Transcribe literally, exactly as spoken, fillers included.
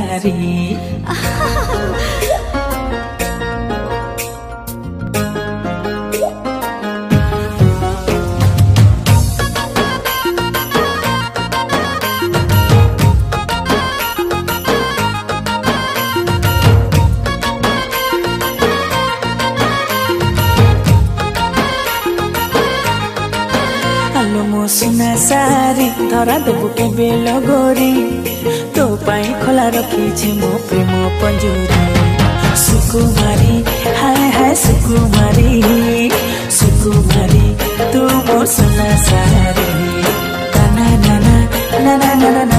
सारी। मो सुना सारी धरा देबु के बेल गोरी तो पाई खोला रखी मो प्रेम पंजूरी। सुकुमारी हाय हाय सुकुमारी सुकुमारी तू मो सुना सारी। ना ना ना ना ना ना ना।